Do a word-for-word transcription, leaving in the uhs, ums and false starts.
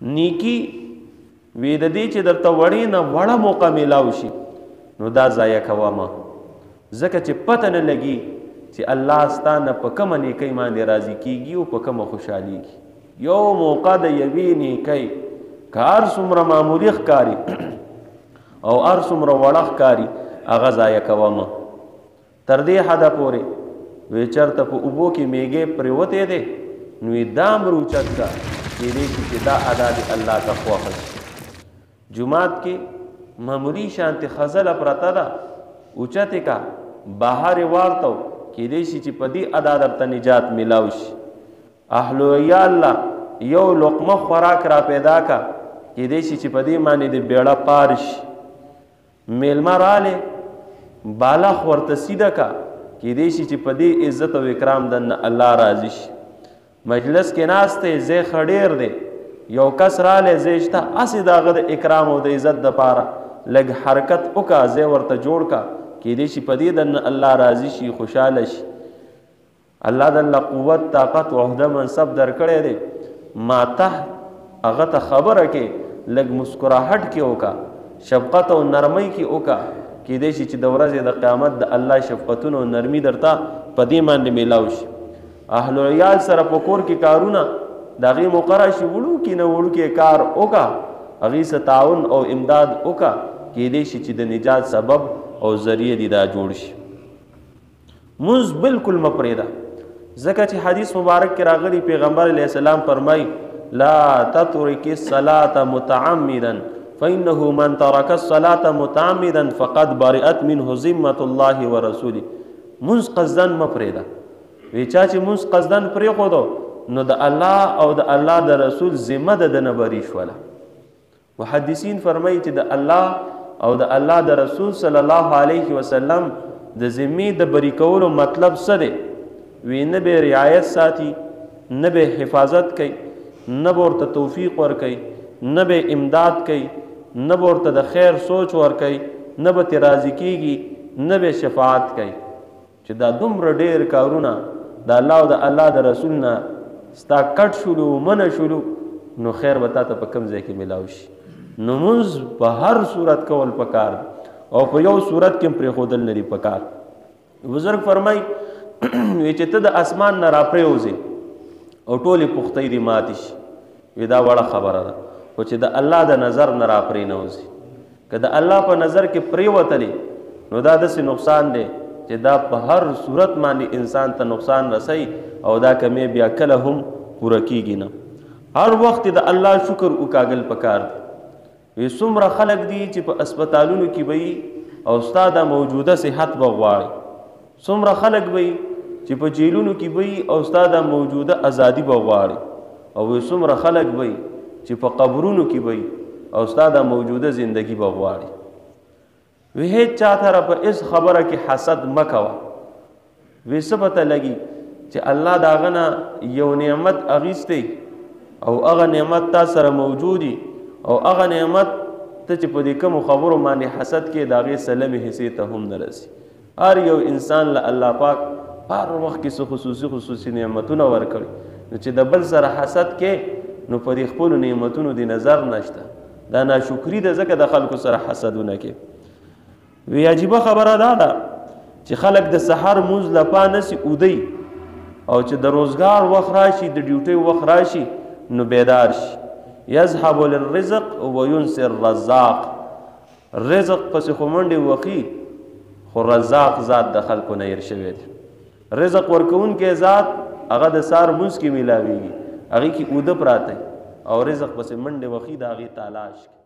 نیکی وی د دې چې درته وړې نه وړه موقع میلاو شي نو دا ضایع کوه مه، ځکه چې پته نه لګي چې الله ستا نه په کومه نیکۍ باندې راضي کېږي او په کومه خوشحالېږي. یو موقع د یوې نیکۍ که هر څومره معمولي ښکاري او هر څومره وړه ښکاري هغه ضایع کوه مه. تر دې حده پورې وی چېرته په اوبو کې میږی پرېوتی دی نو یې دا امر اوچت کا کېدای شي چې دا ادا د الله ته خوښه شي. جومات کې معمولي شانتې خزله پرته ده اوچتې کا بهر یې واړتو کېدای شي چې په دې ادا درته نجات میلاو شي. اهلو یا الله یو لقمه خوراک را پیدا کا کېدای شي چې په دې باندې د بیړه پار شي. میلمه رالی بالښ ورته سیده کا کېدای شي چې په دې عزت او اکرام دنه الله راضي شي. مجلس کې ناست دی ځای ښه ډېر دی یو کس رالی ځای شته هسې د هغه د اکرام او د عزت دپاره لږ حرکت وکړه ځای ورته جوړ کړه کېدای شي په دې دنه الله راضي شي خوشحاله شي. الله دله قوت طاقت عهده منصب درکړی دی ما ته هغه ته خبره کې لږ مسکراهټ کې وکړه شفقت او نرمۍ کې وکړه کېدای شي چې د ورځې د قیامت د الله شفقتونه او نرمي درته په دې باندې میلاو شي. اهل عیال سره په کور کې کارونه د هغې موقع راشي وړوکي نه وړوکي کار وکړه هغې څه تعاون او امداد وکړه کېدای شي چې د نجات سبب او ذریعه دې دا جوړ شي. مونځ بالکل مه پرېږده ځکه چې حدیث مبارک کې راغلی پیغمبر علیه السلام فرمایي لا تترک الصلاة متعمدا فإنه من ترك الصلاة متعمدا فقد برئت منه ذمة الله ورسوله. مونځ قصدن مه پرېږده وی چا چې مونځ قصدن پرېښودو نو د الله او د الله د رسول ذمه د ده نه بري شوله. محدثین فرمایي چې د الله او د الله د رسول صلی الله علیه وسلم د ذمې د بری کولو مطلب څه دی؟ وی نه به رعایت ساتي نه به حفاظت کوي نه به ورته توفیق ورکوي نه به امداد کوي نه به ورته د خیر سوچ ورکوي نه به ترې راضي کېږي نه به شفاعت کوي. چې دا دومره ډېر کارونه د الله او د الله د رسول نه ستا کټ شولو منع شولو نو خیر به تا ته په کوم ځای کې میلاو شي. نو مونځ په هر صورت کول پکار او په یو صورت کې هم پرېښودل نه دي پکار. بزرګ فرمایي وی چې ته د اسمان نه راپرېوځې او ټولې پختۍ دې ماتې شي وی دا وړه خبره ده خو چې د الله د نظر نه راپرې نه وځي که د الله په نظر کې پرېوتلې نو دا داسې نقصان دی چې دا په هر صورت باندې انسان ته نقصان رسوي او دا کمی بیا کله هم پوره کېږي نه. هر وخت د الله شکر وکاږل پکار دی. وی څومره خلک دي چې په اسپتالونو کې به او ستا د موجوده صحت به غواړي څومره خلک به چې په جیلونو کې به او ستا د موجوده ازادي به غواړي او وی څومره خلک به چې په قبرونو کې به او ستا د موجوده زندگی به غواړي. وی هیڅ چا سره په اس خبره کې حسد مه کوه. وی څه پته لګي چې الله د هغه نه یو نعمت اخیستی او هغه نعمت تا سره موجودي او هغه نعمت ته چې په دې کومو خبرو باندې حسد کې د هغې سلمې حصې ته هم نه رسي. هر یو انسان له الله پاک هر وخت کې څه خصوصي خصوصي نعمتونه ورکړي نو چې د بل سره حسد کې نو په دې خپلو نعمتونو د نظر نشته دا ناشکري ده ځکه د خلکو سره حسدونه کې. وی عجیبه خبره دا ده چې خلک د سحر مونځ لپا نسي اودی او چې د روزګار وخت راشي د ډیوټۍ وخت راشي نو بیدار شي. یذهب للرزق وینسي الرزاق. رزق پسې خو منډې وخي خو رزاق ذات د خلکو نه هیر شوی دی. رزق ورکوونکی ذات هغه د سار مونځ کې میلاویږي هغې کې اوده پراته او رزق پسې منډې وخي د هغې تلاش